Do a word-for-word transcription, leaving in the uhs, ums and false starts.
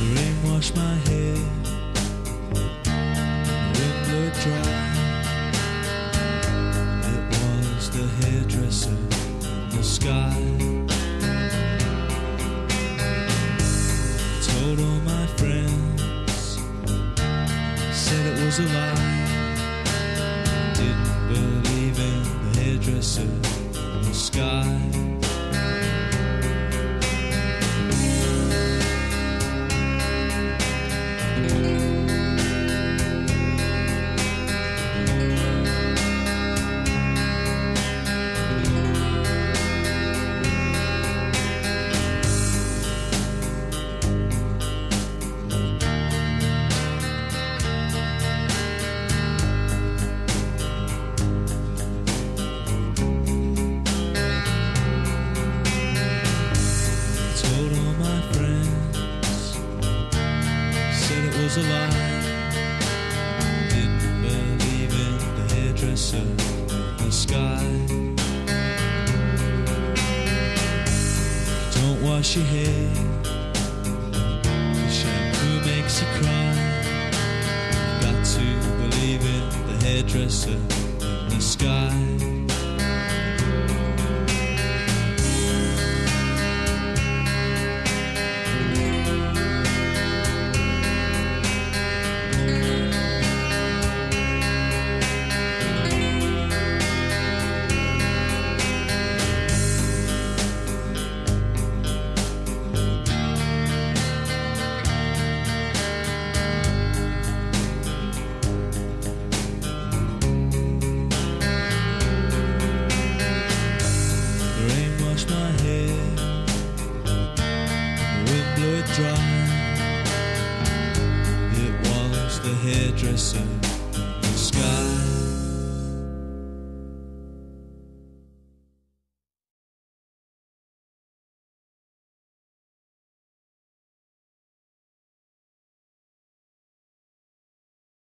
rain washed my hair, the wind blew it dry. It was the hairdresser in the sky. I told all my friends, said it was a lie. Didn't believe in the hairdresser in the sky. Was a lie. Didn't believe in the hairdresser in the sky. Don't wash your hair, the shampoo makes you cry. Got to believe in the hairdresser in the sky. My hair, the wind blew it dry. It was the hairdresser in the sky.